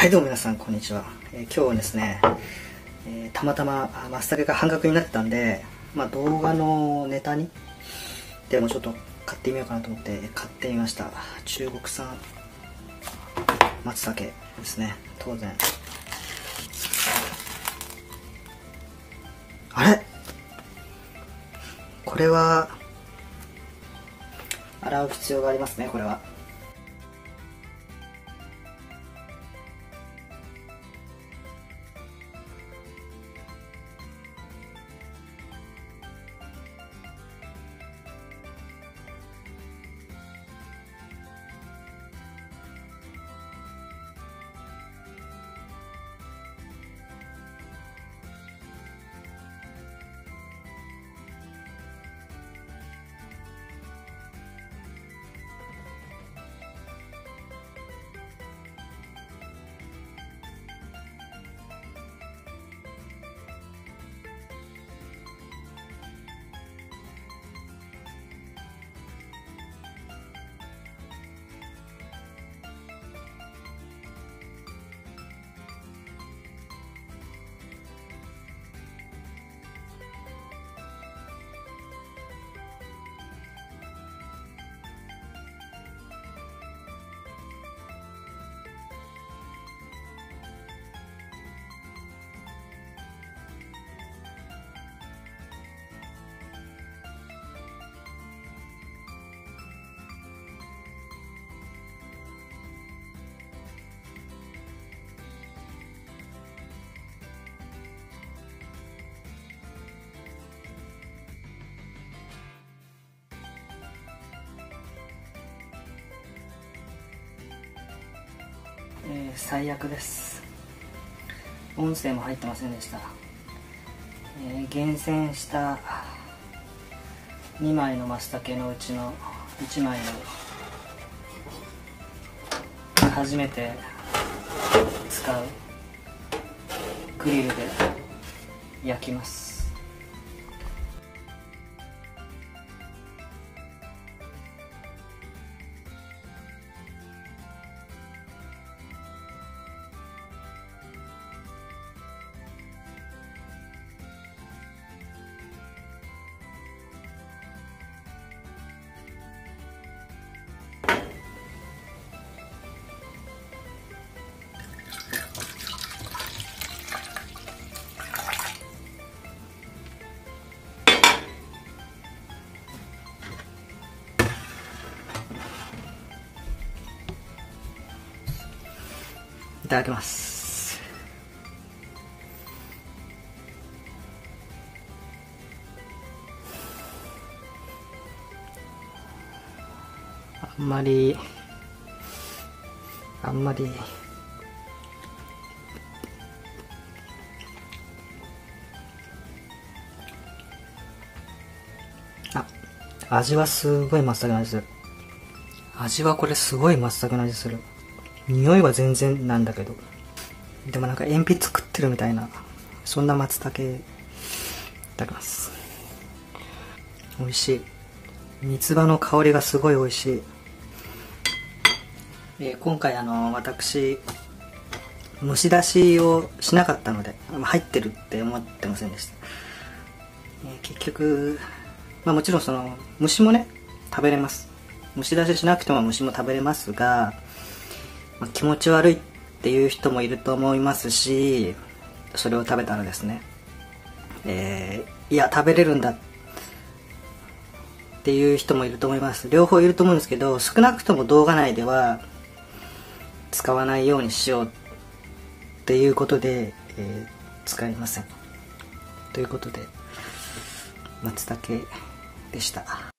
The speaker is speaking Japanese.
はい、どうも皆さんこんにちは。今日はですね、たまたま松茸が半額になってたんで、動画のネタにでもちょっと買ってみようかなと思って買ってみました。中国産松茸ですね。当然あれ、これは洗う必要がありますね。これは最悪です。音声も入ってませんでした。厳選した2枚の松茸のうちの1枚を初めて使うグリルで焼きます。いただきます。あんまり味はすごい松茸の味する。味はこれすごい松茸の味する。匂いは全然なんだけど、でもなんか鉛筆食ってるみたいな、そんな松茸。いただきます。美味しい。三つ葉の香りがすごい美味しい。今回私蒸し出しをしなかったので入ってるって思ってませんでした。結局もちろんその虫もね食べれます。蒸し出ししなくても虫も食べれますが、気持ち悪いっていう人もいると思いますし、それを食べたらですね、いや食べれるんだっていう人もいると思います。両方いると思うんですけど、少なくとも動画内では使わないようにしようっていうことで、使いません。ということで松茸でした。